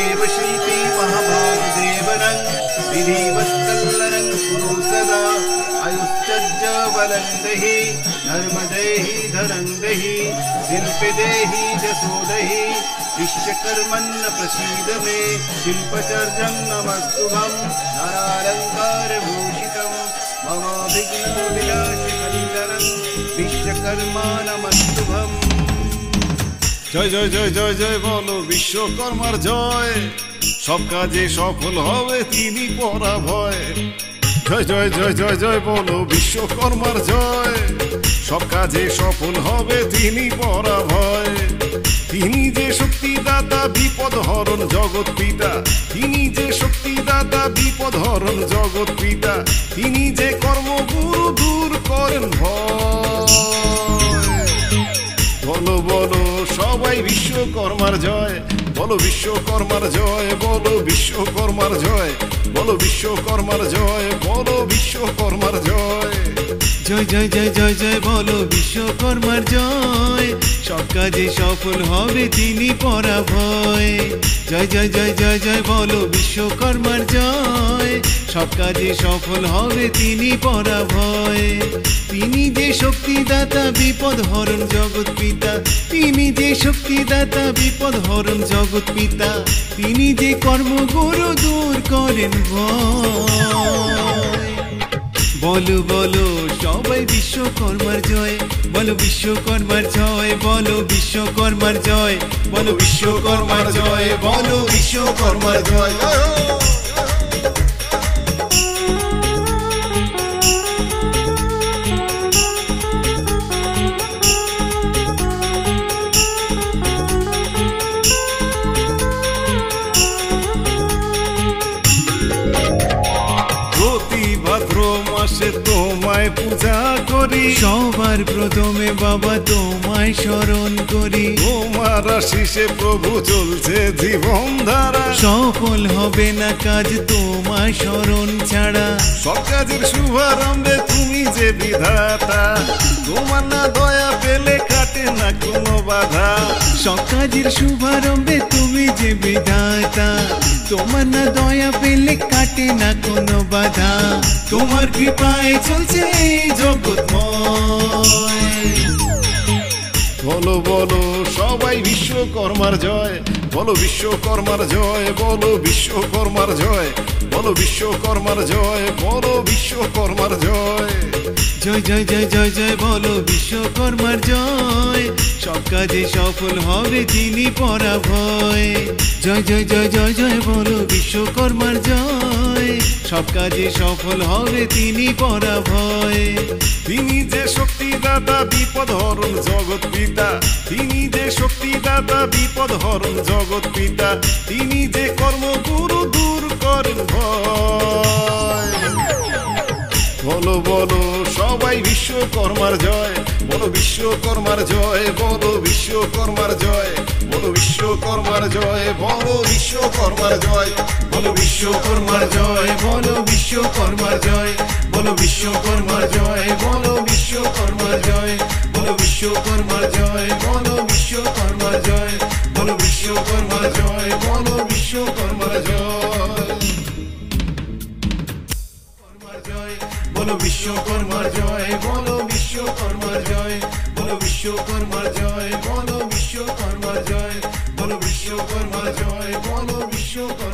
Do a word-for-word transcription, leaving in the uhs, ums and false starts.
देवशिल्पी महाभागदेवनं विधिवत्कल्लरं कुरु सदा आयुश्चर्य बलं देहि धर्मदेहि धनं देहि शिल्पे देहि जसो देहि विश्वकर्मण्य प्रसीद मे शिल्पचर्यं नमस्तुभं नारालङ्कारभूषितं मम विघ्नविनाशकन्दनं विश्वकर्मा नमस्तुभं। জয় জয় জয় জয় জয় বলো বিশ্বকর্মার জয়, সব কাজে সফল হবে তিনি পরা ভয়। জয় জয় জয় জয় জয় বলো বিশ্বকর্মার জয়, সব কাজে সফল হবে তিনি পরা ভয়। তিনি যে শক্তিদাতা বিপদ হরণ জগৎ পিতা, তিনি যে শক্তিদাতা বিপদ হরণ জগৎ পিতা, তিনি যে কর্মগুরু দূর করেন ভয়। বলো বলো সবাই বিশ্বকর্মার জয়, বলো বিশ্বকর্মার জয়, বলো বিশ্বকর্মার জয়, বলো বিশ্বকর্মার জয়, বলো বিশ্বকর্মার জয়। জয় জয় জয় জয় জয় বলো বিশ্বকর্মার জয়, সব কাজে সফল হবে তিনি পরা ভয়। জয় জয় জয় জয় জয় বলো বিশ্বকর্মার জয়, সব কাজে সফল হবে তিনি পরা ভয়। তিনি যে শক্তিদাতা বিপদ হরণ জগৎ পিতা, তিনি যে শক্তিদাতা বিপদ হরণ জগৎ পিতা, তিনি যে কর্মগুরু দূর করেন ভয়। বলো বলো সবাই বিশ্বকর্মার জয়, বলো বিশ্বকর্মার জয়, বলো বিশ্বকর্মার জয়, বলো বিশ্বকর্মার জয়, বলো বিশ্বকর্মার জয়। ভাদ্র মাসে তোমায় পূজা করি, সবার প্রথমে বাবা তোমায় স্মরণ করি। তোমার আশিসে প্রভু চলছে জীবন ধারা, সফল হবে না কাজ তোমায় স্মরণ ছাড়া। সব কাজের শুভারম্ভে তুমি যে বিধাতা, তোমার না দয়া পেলে কাটে না কোনো বাধা। সব কাজের শুভারম্ভে তুমি যে বিধাতা, তোমার না দয়া পেলে কাটে না কোনো বাধা। তোমার কৃপায় চলছে এই জগৎময়। বলো বলো সবাই বিশ্বকর্মার জয়, বলো বিশ্বকর্মার জয়, বলো বিশ্বকর্মার জয়, বলো বিশ্বকর্মার জয়, বলো বিশ্বকর্মার জয়। জয় জয় জয় জয় জয় বলো বিশ্বকর্মার জয়, সব কাজে সফল হবে তিনি পরা ভয়। জয় জয় জয় জয় জয় বলো বিশ্বকর্মার জয়, সব কাজে সফল হবে তিনি পরা ভয়। তিনি যে শক্তিদাতা বিপদ হরণ জগৎ পিতা, তিনি যে শক্তিদাতা বিপদ হরণ জগৎ পিতা, তিনি যে কর্মগুরু দূর করেন ভয়। বলো বলো সবাই বিশ্বকর্মার জয়, বলো বিশ্বকর্মার জয়, বলো বিশ্বকর্মার জয়, বলো বিশ্বকর্মার জয়, বলো বিশ্বকর্মার জয়, বলো বিশ্বকর্মার জয়, বলো বিশ্বকর্মার জয়, বলো বিশ্বকর্মার জয়, বলো বিশ্বকর্মার জয়, বলো বিশ্বকর্মার জয়, বলো বিশ্বকর্মার জয়, বলো বিশ্বকর্মার জয়, বলো বিশ্বকর্মার জয়। বলো বিশ্বকর্মার জয়, বলো বিশ্বকর্মার জয়, বলো বিশ্বকর্মার জয়, বলো বিশ্বকর্মার জয়, বলো বিশ্বকর্মার জয়, বলো বিশ্বকর্মার